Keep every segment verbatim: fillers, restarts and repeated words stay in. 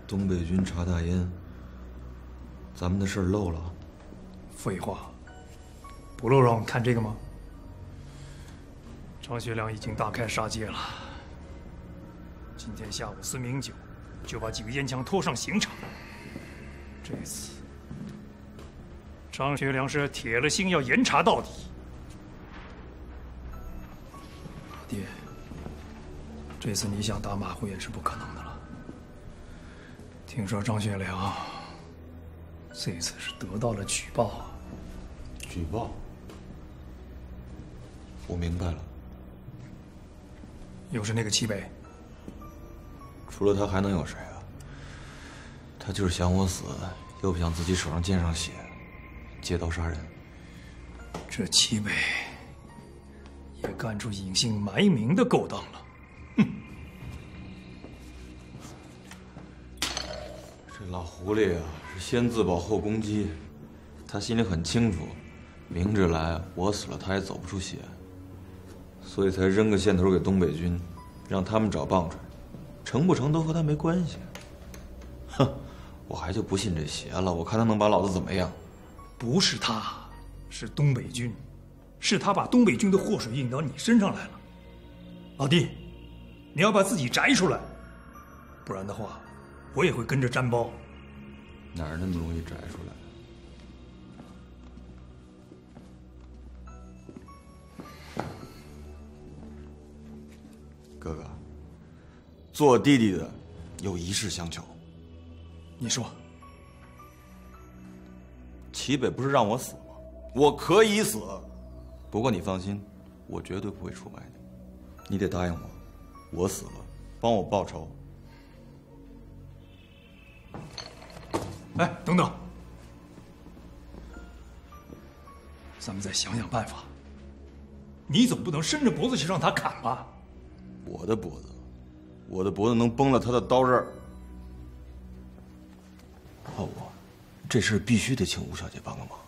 东北军查大烟，咱们的事儿漏了。 废话，不漏让我们看这个吗？张学良已经大开杀戒了。今天下午四名酒就把几个烟枪拖上刑场。这次，张学良是铁了心要严查到底。爹，这次你想打马虎也是不可能的了。听说张学良这次是得到了举报啊。 举报？我明白了。 又是那个齐北。 除了他还能有谁啊？他就是想我死，又不想自己手上溅上血，借刀杀人。 这齐北也干出隐姓埋名的勾当了。哼！ 这老狐狸啊，是先自保后攻击，他心里很清楚，明着来，我死了他也走不出血，所以才扔个线头给东北军，让他们找棒槌，成不成都和他没关系。哼，我还就不信这邪了，我看他能把老子怎么样？ 不是他，是东北军，是他把东北军的祸水引到你身上来了。老弟，你要把自己摘出来，不然的话，我也会跟着沾包。 哪儿那么容易摘出来？哥哥，做弟弟的有一事相求。 你说， 齐北不是让我死吗？我可以死，不过你放心，我绝对不会出卖你。你得答应我，我死了，帮我报仇。 哎，等等，咱们再想想办法。你总不能伸着脖子去让他砍吧？ 我的脖子，我的脖子能崩了他的刀刃。哦，我这事必须得请吴小姐帮个忙。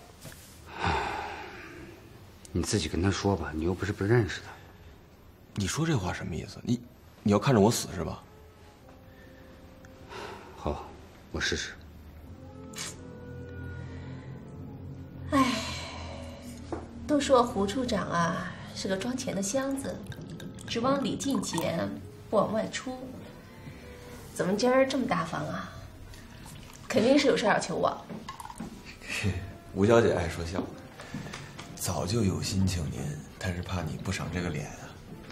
你自己跟他说吧，你又不是不认识他。 你说这话什么意思？你你要看着我死是吧？ 好，我试试。 哎，都说胡处长啊是个装钱的箱子，只往里进钱，不往外出。怎么今儿这么大方啊？肯定是有事要求我。 吴小姐爱说笑，早就有心请您，但是怕你不赏这个脸啊。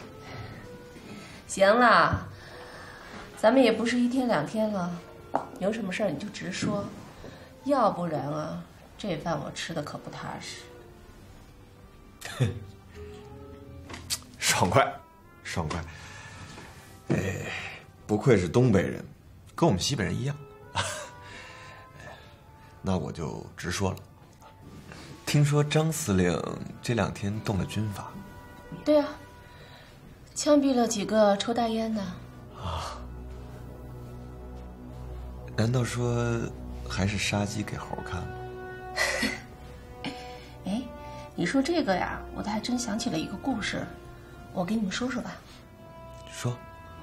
行了，咱们也不是一天两天了，有什么事儿你就直说，要不然啊，这饭我吃的可不踏实。 爽快，爽快。哎，不愧是东北人，跟我们西北人一样。那我就直说了。听说张司令这两天动了军法。 对啊，枪毙了几个抽大烟的。 啊？难道说还是杀鸡给猴看吗？ 哎，你说这个呀，我倒还真想起了一个故事，我给你们说说吧。 说。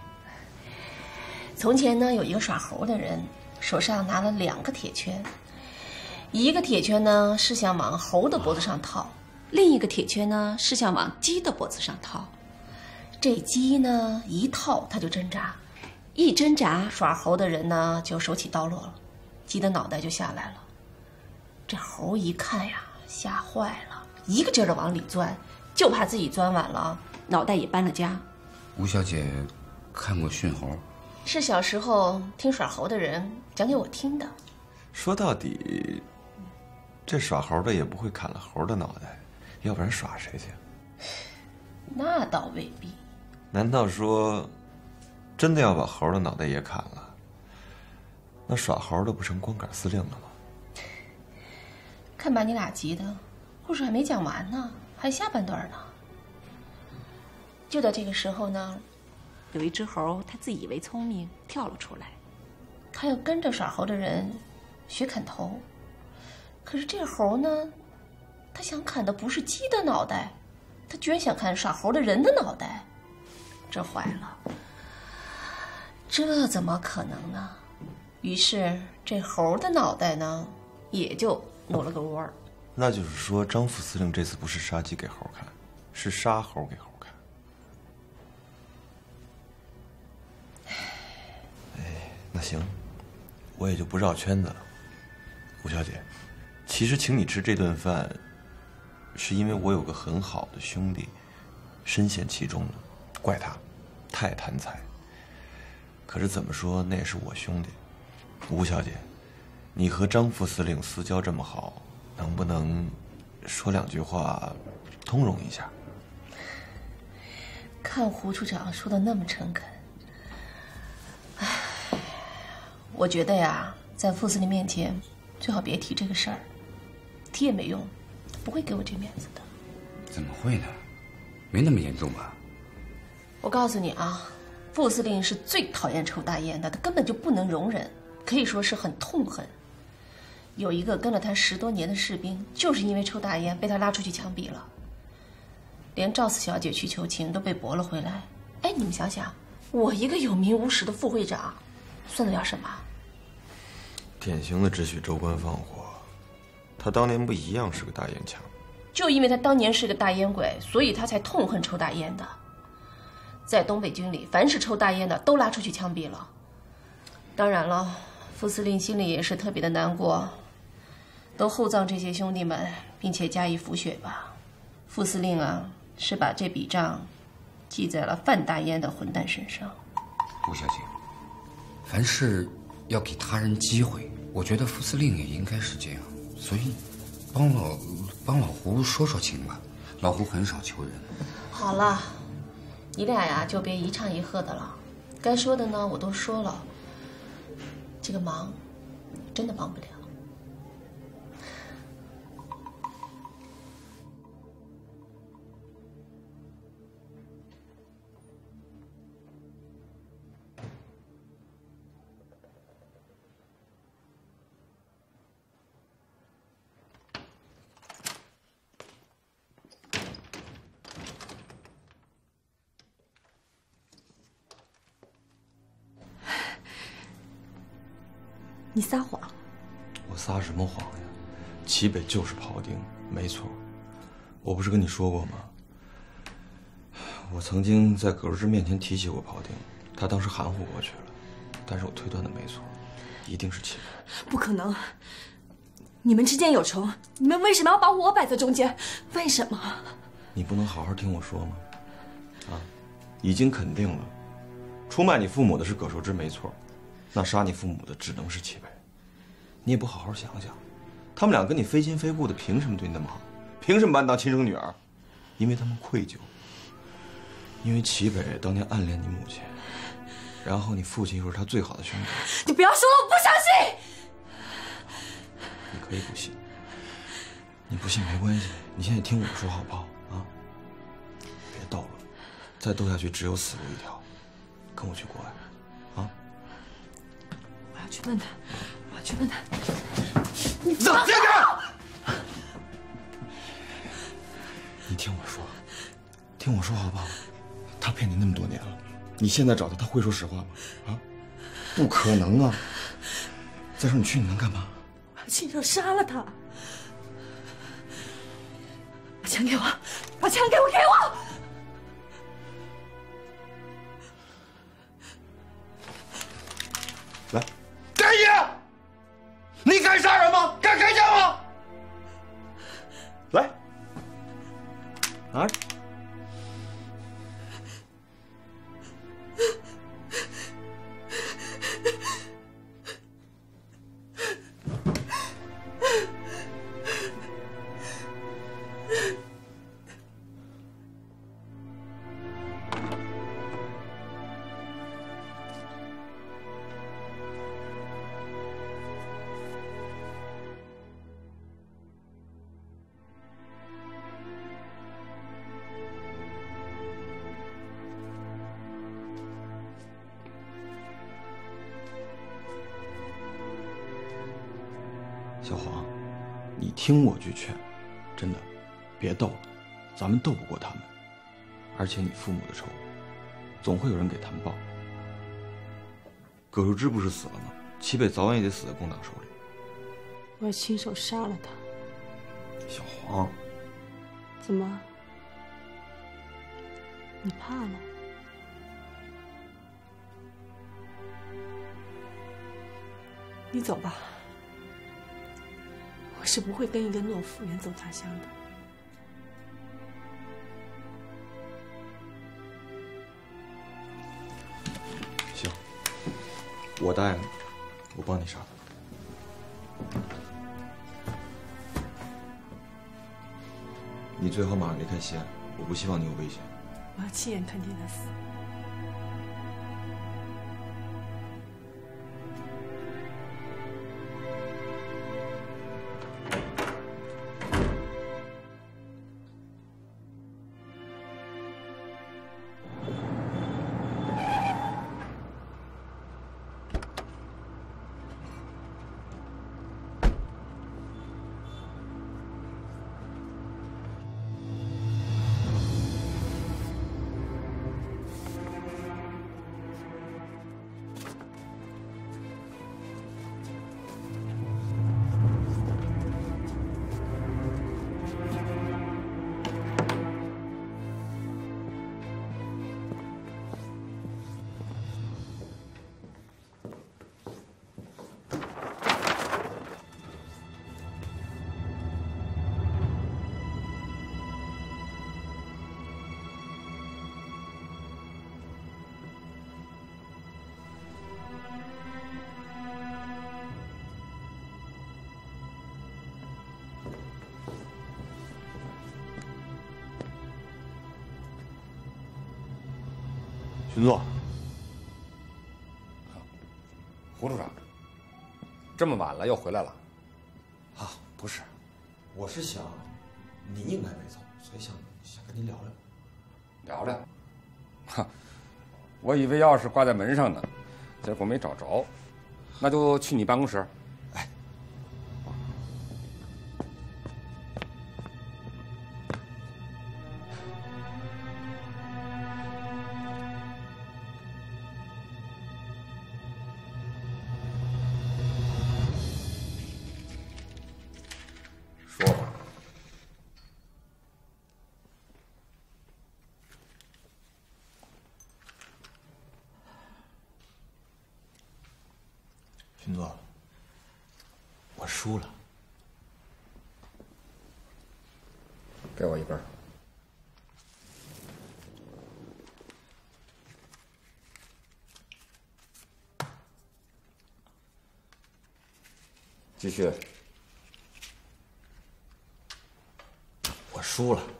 从前呢，有一个耍猴的人，手上拿了两个铁圈，一个铁圈呢是想往猴的脖子上套，另一个铁圈呢是想往鸡的脖子上套。这鸡呢一套它就挣扎，一挣扎，耍猴的人呢就手起刀落了，鸡的脑袋就下来了。这猴一看呀，吓坏了，一个劲儿的往里钻，就怕自己钻晚了，脑袋也搬了家。 吴小姐看过驯猴？ 是小时候听耍猴的人讲给我听的。 说到底，这耍猴的也不会砍了猴的脑袋，要不然耍谁去？ 那倒未必。 难道说，真的要把猴的脑袋也砍了？那耍猴的不成光杆司令了吗？ 看把你俩急的，故事还没讲完呢，还下半段呢。就在这个时候呢，有一只猴，它自以为聪明，跳了出来，它要跟着耍猴的人学砍头。可是这猴呢，它想砍的不是鸡的脑袋，它居然想砍耍猴的人的脑袋。这坏了，这怎么可能呢？ 于是这猴的脑袋呢，也就挪了个窝儿。 那就是说，张副司令这次不是杀鸡给猴看，是杀猴给猴看。哎，那行，我也就不绕圈子了。吴小姐，其实请你吃这顿饭，是因为我有个很好的兄弟，深陷其中了。怪他，太贪财。可是怎么说，那也是我兄弟。吴小姐，你和张副司令私交这么好，能不能说两句话，通融一下？ 看胡处长说的那么诚恳，唉，我觉得呀，在副司令面前最好别提这个事儿，提也没用，他不会给我这面子的。 怎么会呢？没那么严重吧？ 我告诉你啊，副司令是最讨厌抽大烟的，他根本就不能容忍，可以说是很痛恨。有一个跟了他十多年的士兵，就是因为抽大烟被他拉出去枪毙了。连赵四小姐去求情都被驳了回来。哎，你们想想，我一个有名无实的副会长，算得了什么？ 典型的只许州官放火。他当年不一样是个大烟枪？ 就因为他当年是个大烟鬼，所以他才痛恨抽大烟的。在东北军里，凡是抽大烟的都拉出去枪毙了。当然了，副司令心里也是特别的难过，都厚葬这些兄弟们，并且加以抚恤吧。副司令啊，是把这笔账记在了贩大烟的混蛋身上。 吴小姐，凡事要给他人机会，我觉得副司令也应该是这样。所以，帮老帮老胡说说情吧。老胡很少求人。 好了，你俩呀就别一唱一和的了。该说的呢我都说了，这个忙真的帮不了。 你撒谎！ 我撒什么谎呀？齐北就是庖丁，没错。我不是跟你说过吗？我曾经在葛如芝面前提起过庖丁，他当时含糊过去了，但是我推断的没错，一定是齐北。 不可能！你们之间有仇，你们为什么要把我摆在中间？为什么？ 你不能好好听我说吗？啊，已经肯定了，出卖你父母的是葛寿之没错。那杀你父母的只能是齐北，你也不好好想想，他们俩跟你非亲非故的，凭什么对你那么好？凭什么把你当亲生女儿？因为他们愧疚，因为齐北当年暗恋你母亲，然后你父亲又是他最好的兄弟。 你不要说了，我不相信。 你可以不信，你不信没关系，你现在听我说好不好啊？别斗了，再斗下去只有死路一条。跟我去国外。 我要去问他，我要去问他。 你走开！你听我说，听我说好不好？他骗你那么多年了，你现在找他，他会说实话吗？啊，不可能啊！再说你去你能干嘛？ 我要亲手杀了他！把枪给我，把枪给我，给我！ 来。给你！你敢杀人吗？敢开枪吗？来，拿着。小黄，你听我句劝，真的，别斗了，咱们斗不过他们。而且你父母的仇，总会有人给他们报。葛如芝不是死了吗？ 齐北早晚也得死在共党手里。 我要亲手杀了他。 小黄， 怎么？你怕了？你走吧，我是不会跟一个懦夫远走他乡的。 行，我答应你，我帮你杀他。你最好马上离开西安，我不希望你有危险。 我要亲眼看见他死。 巡座， 胡处长，这么晚了又回来了？ 啊，不是，我是想，你应该没走，所以想想跟您聊聊。 聊聊？哈，我以为钥匙挂在门上呢，结果没找着，那就去你办公室。 哎。 说吧。 巡座，我输了。 给我一根。继续。 我输了。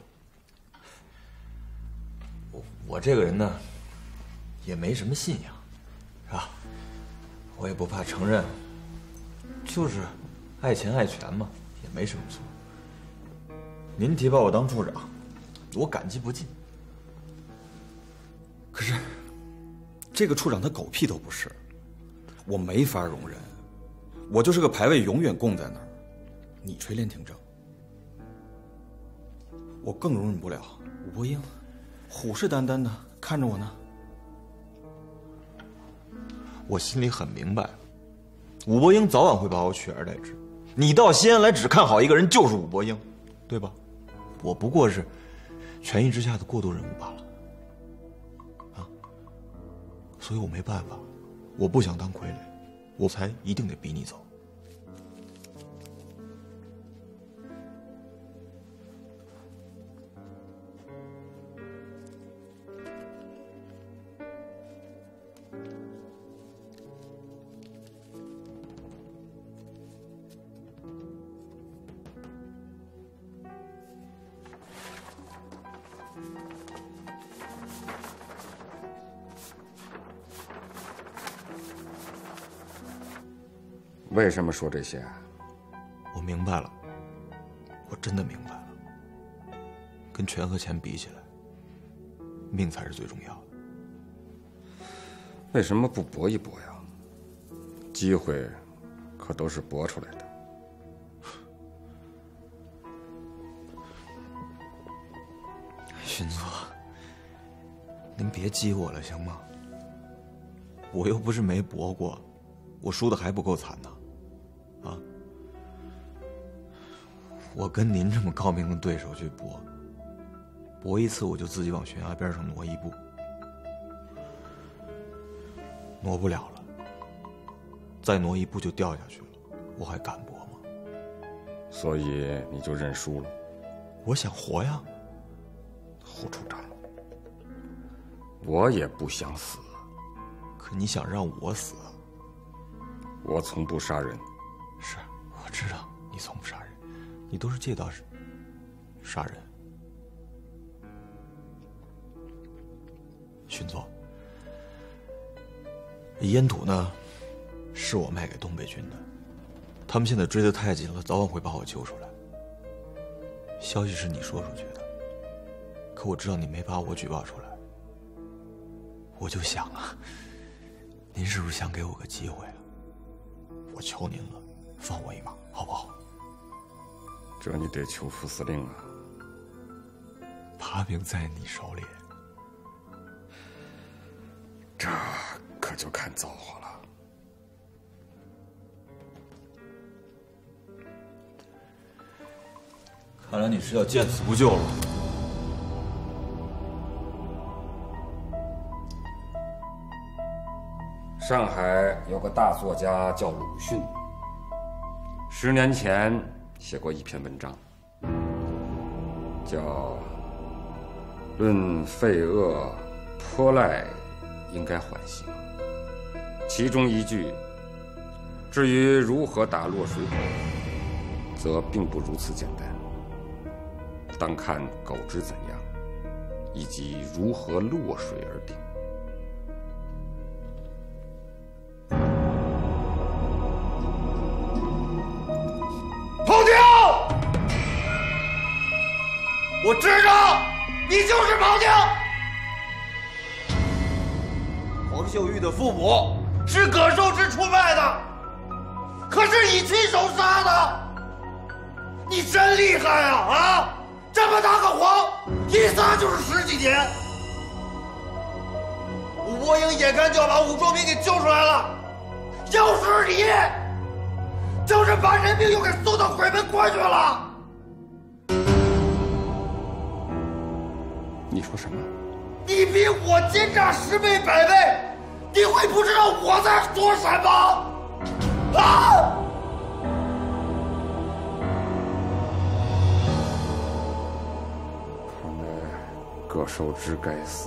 我我这个人呢，也没什么信仰，是吧？我也不怕承认，就是爱钱爱权嘛，也没什么错。您提拔我当处长，我感激不尽。可是，这个处长他狗屁都不是，我没法容忍。我就是个牌位，永远供在那儿。你垂帘听政。我更容忍不了武伯英，虎视眈眈的看着我呢。我心里很明白，武伯英早晚会把我取而代之。你到西安来只看好一个人，就是武伯英，对吧？我不过是权宜之下的过渡人物罢了。啊，所以我没办法，我不想当傀儡，我才一定得逼你走。 为什么说这些啊？ 我明白了，我真的明白了。跟权和钱比起来，命才是最重要的。 为什么不搏一搏呀？机会可都是搏出来的。 巡座，您别激我了，行吗？我又不是没搏过， 我输的还不够惨呢？啊！我跟您这么高明的对手去搏，搏一次我就自己往悬崖边上挪一步，挪不了了，再挪一步就掉下去了，我还敢搏吗？ 所以你就认输了？ 我想活呀。 胡处长，我也不想死， 可你想让我死？ 我从不杀人。 是，我知道你从不杀人，你都是借刀杀人。巡佐，烟土呢，是我卖给东北军的，他们现在追得太紧了，早晚会把我救出来。消息是你说出去的，可我知道你没把我举报出来，我就想啊，您是不是想给我个机会啊？我求您了，放我一马，好不好？ 这你得求副司令啊。 把柄在你手里， 这可就看造化了。 看来你是要见死不救了。 上海有个大作家叫鲁迅，十年前写过一篇文章，叫《论废恶泼赖应该缓刑》，其中一句：“至于如何打落水狗，则并不如此简单，当看狗之怎样，以及如何落水而定。” 彭定，我知道你就是彭定。黄秀玉的父母是葛寿之出卖的，可是你亲手杀的，你真厉害啊！啊，这么大个谎，一撒就是十几年。武伯英眼看就要把武壮民给救出来了，要是你，就是把人命又给送到鬼门关去了。 你说什么？ 你比我奸诈十倍百倍，你会不知道我在说什么？啊！ 看来葛寿之该死。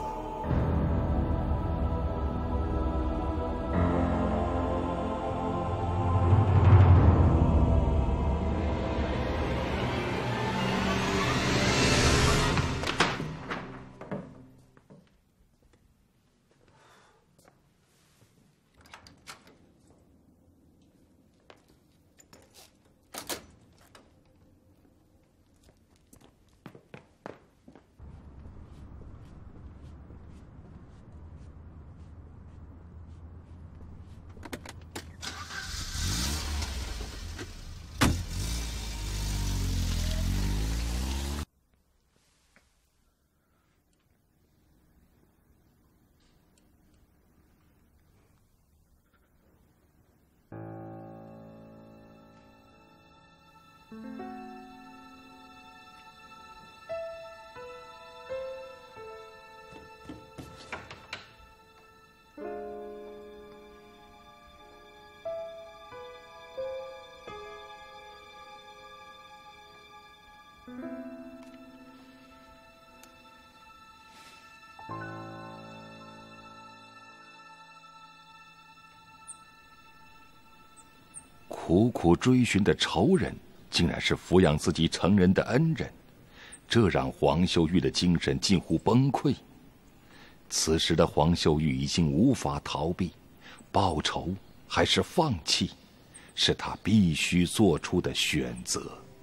苦苦追寻的仇人，竟然是抚养自己成人的恩人，这让黄秀玉的精神近乎崩溃。此时的黄秀玉已经无法逃避，报仇还是放弃，是她必须做出的选择。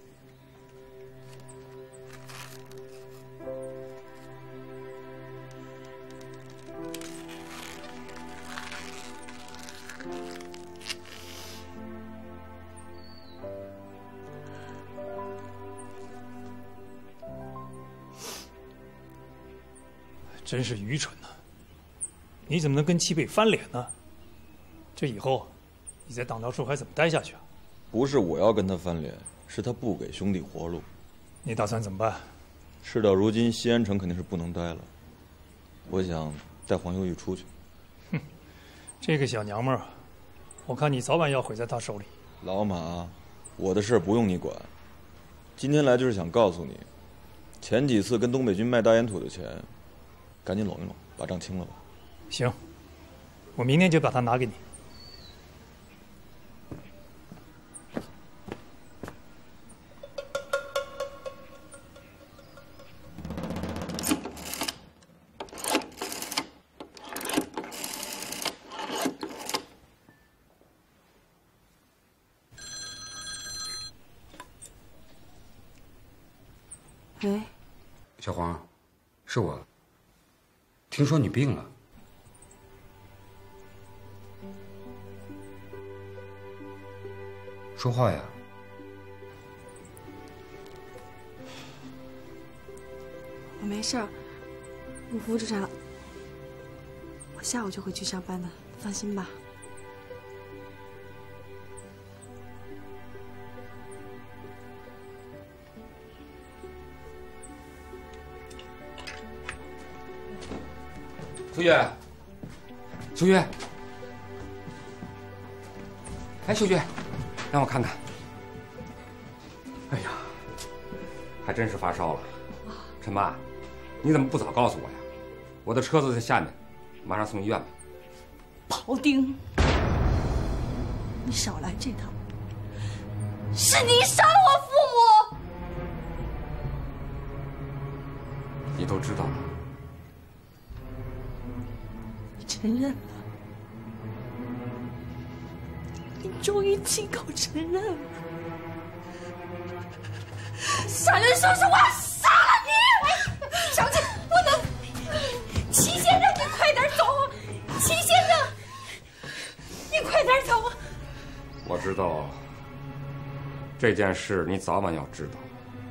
真是愚蠢呐！你怎么能跟齐北翻脸呢？这以后， 你在党刀处还怎么待下去啊？ 不是我要跟他翻脸，是他不给兄弟活路。 你打算怎么办？ 事到如今，西安城肯定是不能待了。我想带黄秀玉出去。 哼，这个小娘们儿，我看你早晚要毁在她手里。 老马，我的事不用你管。今天来就是想告诉你，前几次跟东北军卖大烟土的钱，赶紧拢一拢，把账清了吧。 行，我明天就把它拿给你。 喂， 小黄，是我。听说你病了，说话呀。 我没事儿，陆副处长，我下午就会去上班的，放心吧。 秀月，秀月，哎，秀月，让我看看。哎呀，还真是发烧了。陈妈，你怎么不早告诉我呀？我的车子在下面，马上送医院吧。 庖丁，你少来这套！是你杀了我父母！ 你都知道了。 承认了，你终于亲口承认了。杀人手是我杀了你！小姐，不能！齐先生，你快点走！齐先生，你快点走！ 我知道这件事你早晚要知道。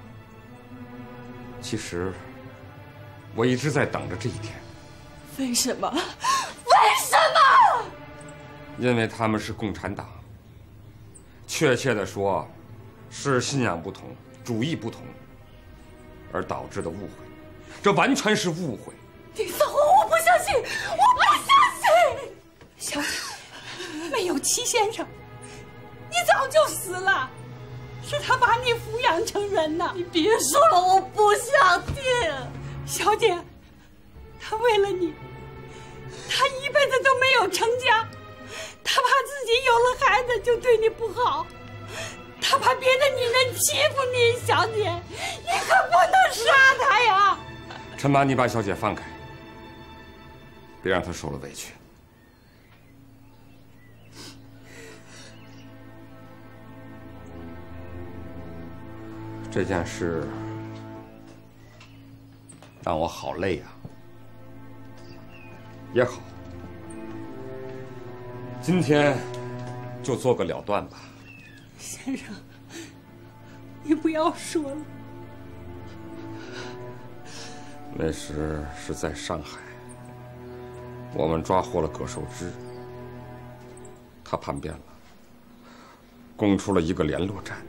其实我一直在等着这一天。 为什么？为什么？ 因为他们是共产党，确切的说，是信仰不同、主义不同而导致的误会，这完全是误会。 你撒谎！我不相信！我不相信！小姐，没有齐先生，你早就死了，是他把你抚养成人的。你别说了，我不想听。小姐，他为了你。他一辈子都没有成家，他怕自己有了孩子就对你不好，他怕别的女人欺负你，小姐，你可不能杀他呀！ 陈妈，你把小姐放开，别让她受了委屈。这件事让我好累呀。也好，今天就做个了断吧。 先生，你不要说了。 那时是在上海，我们抓获了葛寿之，他叛变了，攻出了一个联络站。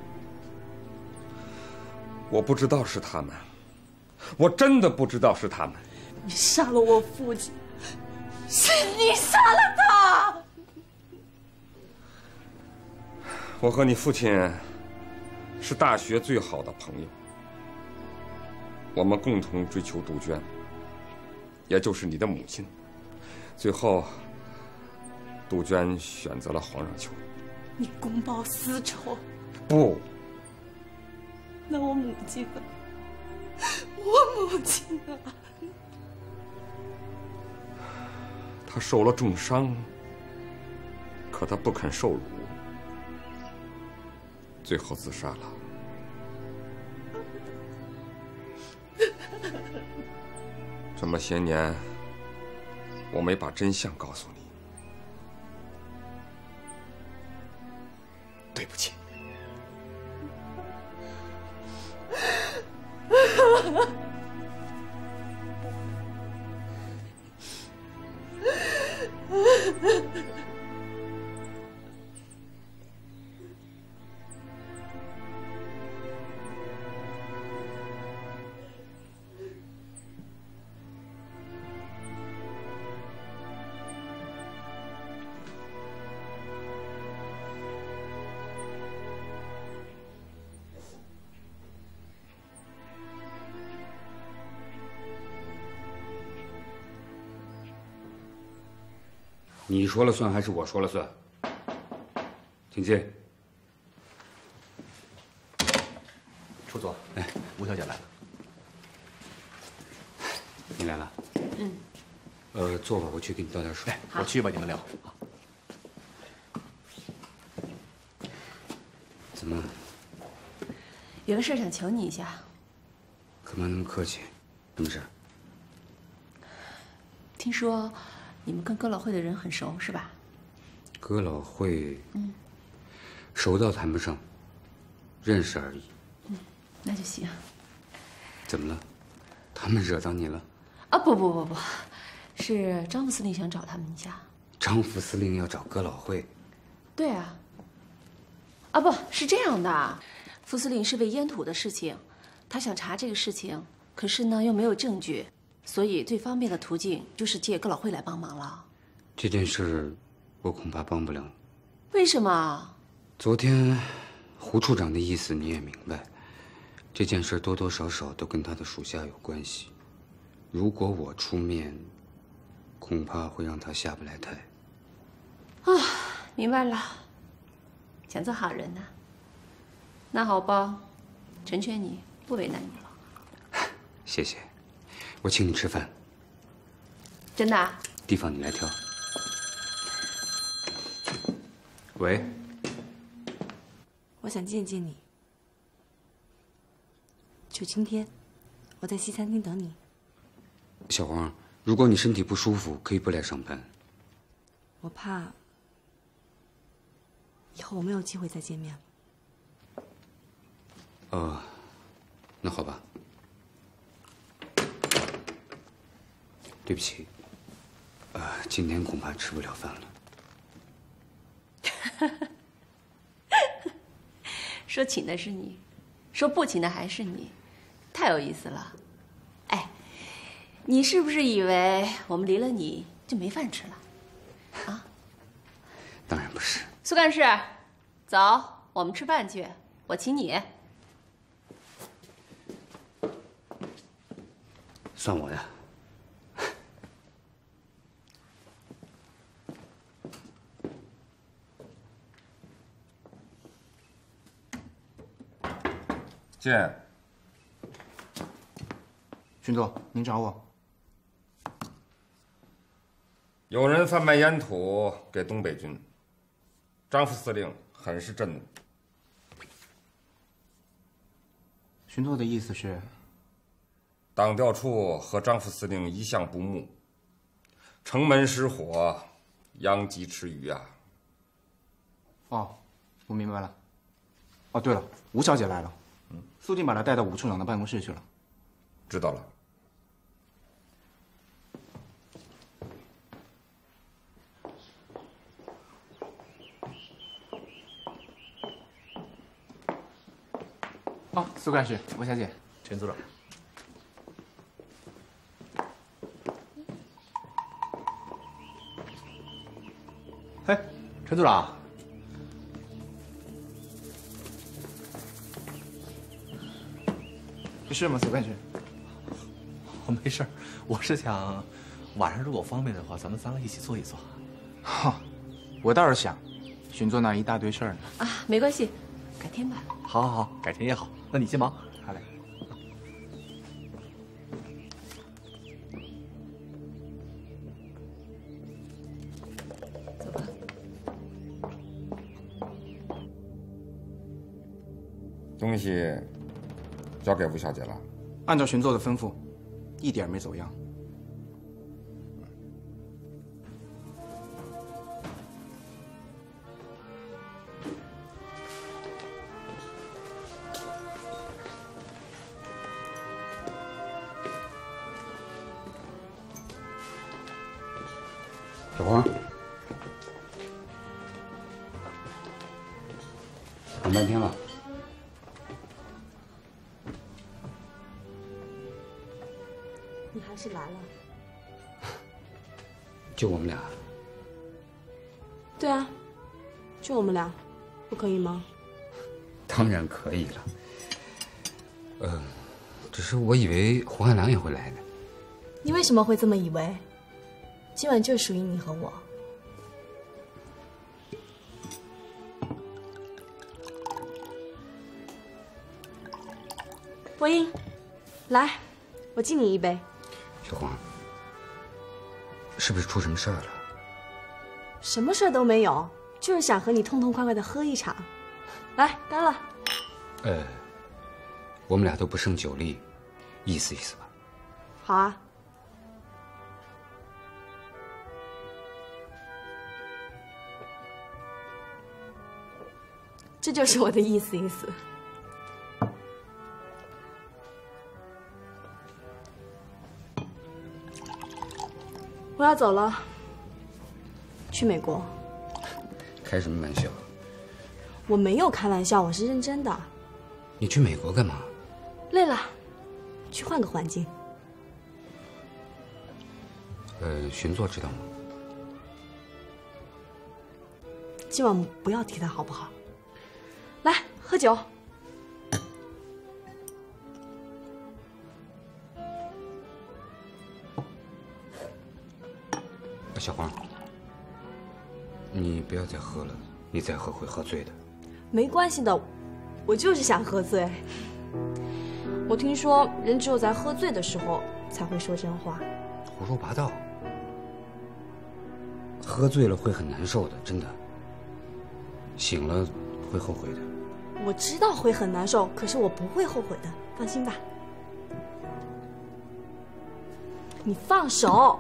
我不知道是他们，我真的不知道是他们。 你杀了我父亲。是你杀了他！ 我和你父亲是大学最好的朋友，我们共同追求杜鹃，也就是你的母亲。最后，杜鹃选择了黄让秋。 你公报私仇？ 不。 那我母亲呢？我母亲呢？ 他受了重伤，可他不肯受辱，最后自杀了。这么些年，我没把真相告诉你，对不起。 你说了算还是我说了算？请进。 楚总， 哎， 吴小姐来了。 你来了。 嗯。 呃，坐会儿，我去给你倒点水。 我去吧，你们聊。 怎么？ 有个事想求你一下。 干嘛那么客气？什么事？ 听说你们跟哥老会的人很熟，是吧？ 哥老会， 嗯， 熟倒谈不上，认识而已。 嗯，那就行。 怎么了？他们惹到你了？ 啊，不不不不，是张副司令想找他们一下。 张副司令要找哥老会？ 对啊。啊，不是这样的，副司令是为烟土的事情，他想查这个事情，可是呢又没有证据，所以最方便的途径就是借哥老会来帮忙了。 这件事，我恐怕帮不了你。 为什么？ 昨天，胡处长的意思你也明白，这件事多多少少都跟他的属下有关系。如果我出面，恐怕会让他下不来台。 啊，明白了，想做好人呢。那好吧，成全你，不为难你了。 谢谢，我请你吃饭。 真的啊？ 地方你来挑。喂， 我想见见你，就今天，我在西餐厅等你。 小黄，如果你身体不舒服，可以不来上班。 我怕以后我没有机会再见面了。 哦，那好吧。对不起，呃，今天恐怕吃不了饭了。 说请的是你，说不请的还是你，太有意思了。哎，你是不是以为我们离了你就没饭吃了？啊？ 当然不是。 苏干事，走，我们吃饭去，我请你。 算我的。 见。 巡佐，您找我。 有人贩卖烟土给东北军，张副司令很是震怒。 巡佐的意思是？ 党调处和张副司令一向不睦，城门失火，殃及池鱼啊！ 哦，我明白了。哦，对了，吴小姐来了。嗯，速进把她带到武处长的办公室去了。 知道了。 哦，苏干事，吴小姐， 陈组长。哎，陈组长。 有事吗，苏干事？ 我没事，我是想晚上如果方便的话，咱们三个一起坐一坐。 哈，我倒是想，巡佐那一大堆事儿呢。 啊，没关系，改天吧。 好，好，好，改天也好。那你先忙。 好嘞。 走吧。 东西交给吴小姐了。 按照巡佐的吩咐，一点没走样。 小黄，等半天了。 你还是来了。 就我们俩。 对啊，就我们俩，不可以吗？ 当然可以了。呃，只是我以为胡汉良也会来的。 你为什么会这么以为？今晚就属于你和我。 博英，来，我敬你一杯。 小黄，是不是出什么事儿了？ 什么事儿都没有，就是想和你痛痛快快的喝一场。来，干了。 呃，我们俩都不胜酒力，意思意思吧。 好啊。这就是我的意思意思。我要走了，去美国。 开什么玩笑？ 我没有开玩笑，我是认真的。 你去美国干嘛？ 累了，去换个环境。 呃，巡座知道吗？ 今晚不要提他好不好？来，喝酒。 小黄，你不要再喝了，你再喝会喝醉的。 没关系的，我就是想喝醉。我听说人只有在喝醉的时候才会说真话。 胡说八道！喝醉了会很难受的，真的。醒了会后悔的。 我知道会很难受，可是我不会后悔的，放心吧。你放手！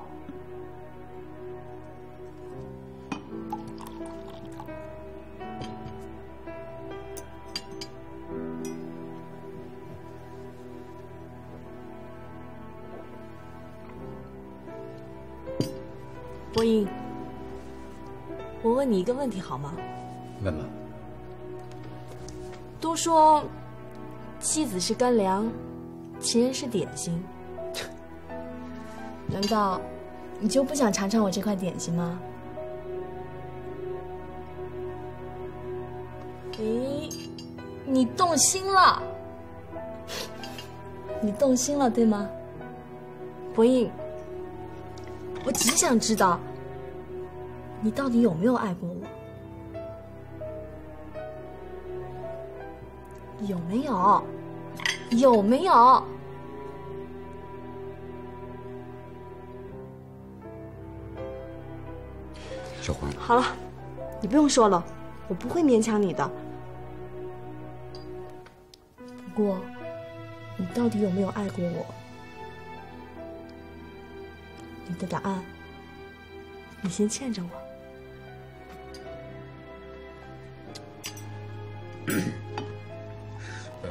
博英，我问你一个问题好吗？ 问吧。 都说妻子是干粮，情人是点心。难道你就不想尝尝我这块点心吗？咦，你动心了？你动心了，对吗？博英，我只想知道，你到底有没有爱过我？有没有？有没有？ 小黄， 好了，你不用说了，我不会勉强你的。不过，你到底有没有爱过我？你的答案，你先欠着我。 呃，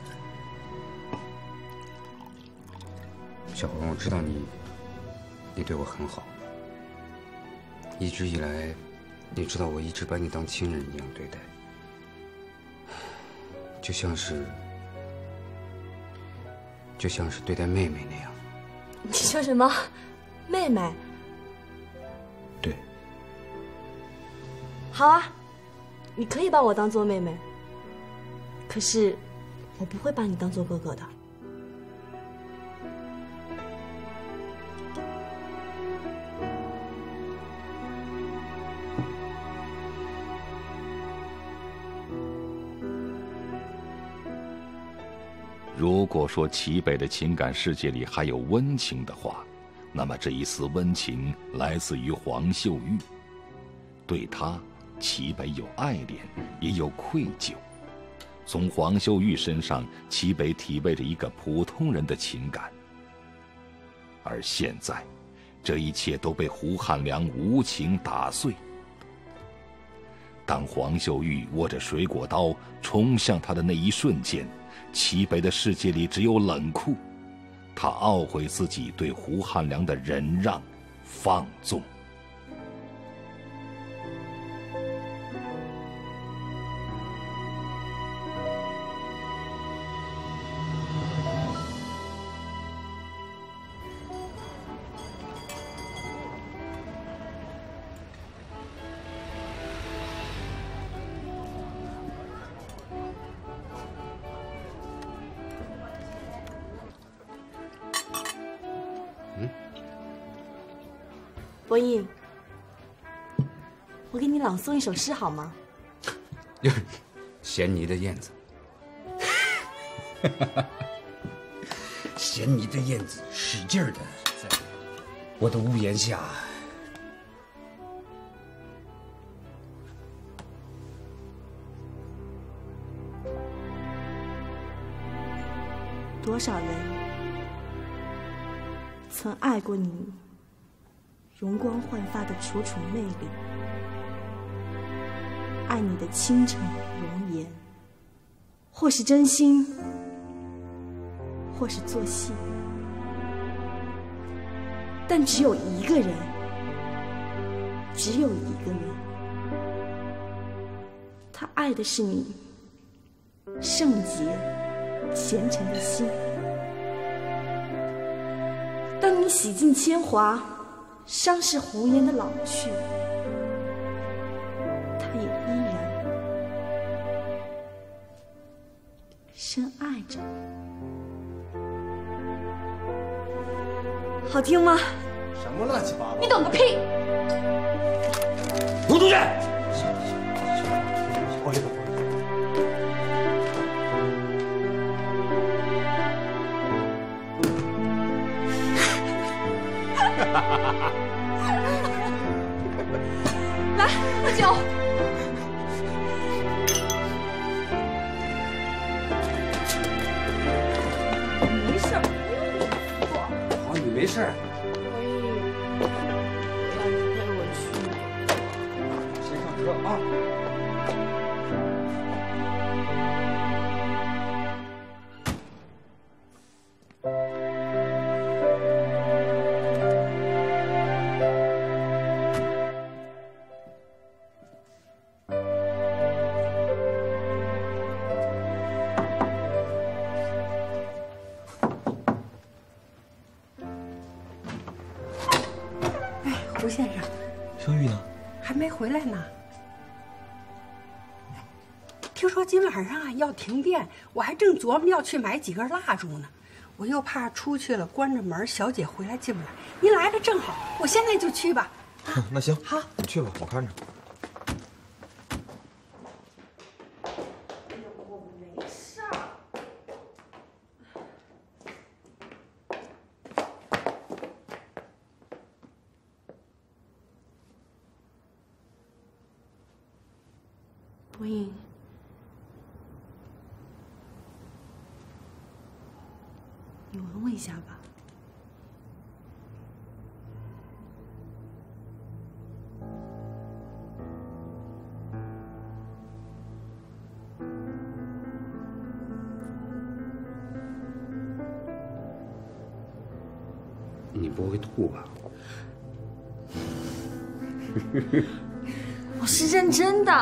小黄，我知道你，你对我很好。一直以来，你知道我一直把你当亲人一样对待，就像是，就像是对待妹妹那样。 你说什么？妹妹？ 对。 好啊，你可以把我当做妹妹，可是我不会把你当做哥哥的。 如果说齐北的情感世界里还有温情的话，那么这一丝温情来自于黄秀玉。对她，齐北有爱恋，也有愧疚。从黄秀玉身上，齐北体味着一个普通人的情感。而现在，这一切都被胡汉良无情打碎。当黄秀玉握着水果刀冲向他的那一瞬间，齐北的世界里只有冷酷，他懊悔自己对胡汉良的忍让、放纵。 博英，我给你朗诵一首诗好吗？ 嫌你的燕子。 衔泥的燕子使劲的在我的屋檐下。 多少人曾爱过你容光焕发的楚楚魅力，爱你的倾城容颜，或是真心，或是做戏，但只有一个人，只有一个人，他爱的是你圣洁虔诚的心。当你洗尽铅华，伤逝红颜的老去，他也依然深爱着。好听吗？ 什么乱七八糟！ 你懂个屁！ 滚出去！ 回去吧。 来，喝酒。没事儿， 好雨没事。 所以要你陪我去美国。 先上车啊！ 胡先生， 小雨呢？ 还没回来呢。听说今晚上啊要停电，我还正琢磨要去买几根蜡烛呢。我又怕出去了关着门，小姐回来进不来。您来了正好，我现在就去吧。 啊、那行， 好， 你去吧，我看着。 没事儿。博颖，你闻闻一下吧。 你不会吐吧？ 我是认真的。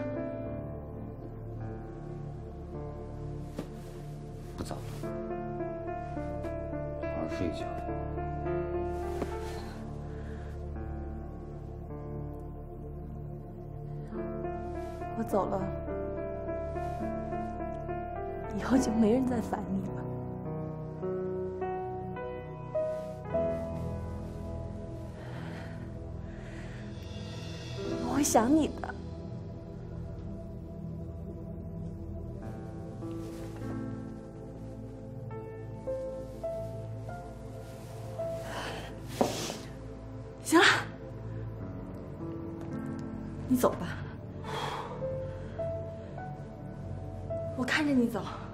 不早了，好好睡一觉。 我走了，以后就没人再烦你了。我会想你的。行了，你走吧，我看着你走。